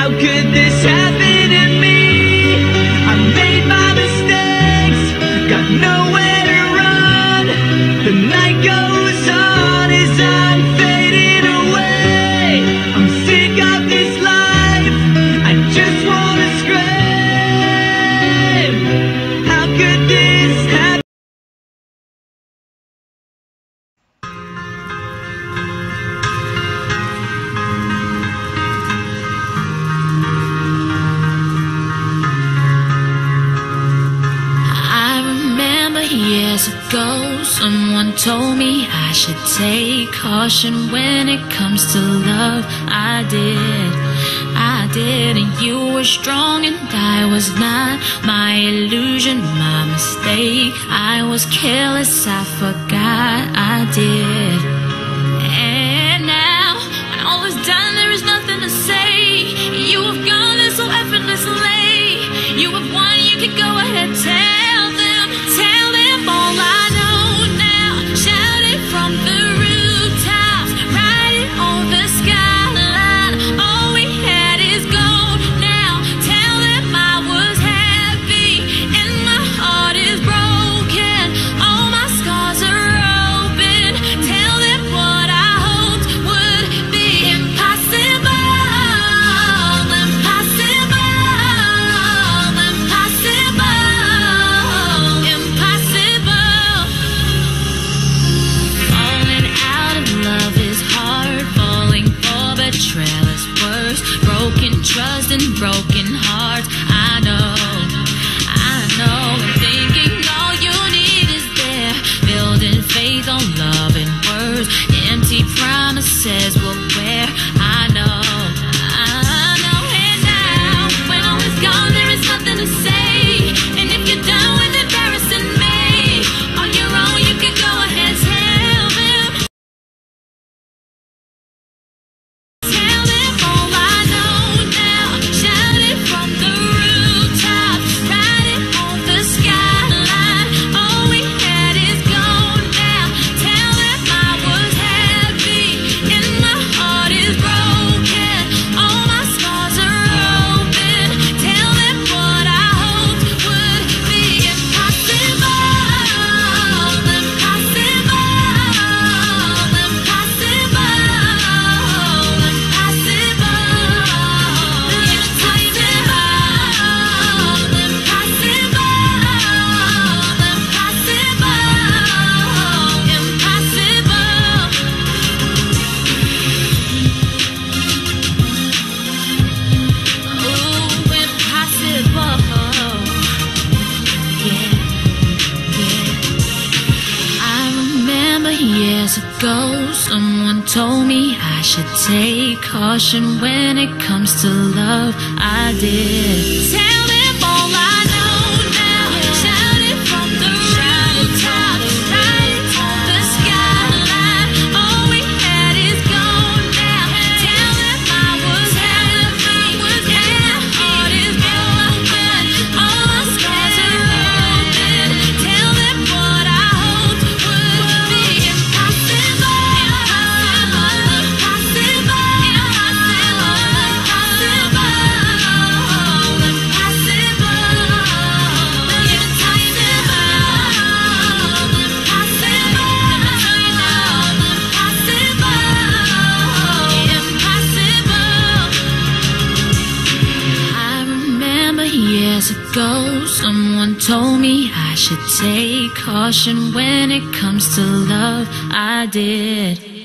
How could this happen to me? I made my mistakes, got nowhere to run. The night goes on as I'm fading away. I'm sick of this life, I just wanna scream. How could this happen? Years ago, someone told me I should take caution when it comes to love. I did, and you were strong and I was not. My illusion, my mistake. I was careless, I forgot I did. And now, when all is done, there is nothing to say. You have gone there so effortlessly. You have won, you can go ahead, tell them all I know now. Shout it from the rooftops, write it on the skyline. All we had is gold now. Tell them I was happy and my heart is broken. All my scars are open. Tell them what I hoped would be impossible. Betrayal is worse. Broken trust and broken hearts. I know. And thinking all you need is there. Building faith on love and words. Empty promises will wear. I know. And now, when all is gone, there is nothing to say. And if you're done with embarrassing me, on your own, you can go ahead, tell them. Someone told me I should take caution when it comes to love. I did. Tell them all I know now. Shout it from the rooftops, write it on the skyline. All we had is gone now. Tell them I was happy and my heart is broken. All my scars are open. Tell them what I hoped would be impossible. Years ago, someone told me I should take caution when it comes to love. I did.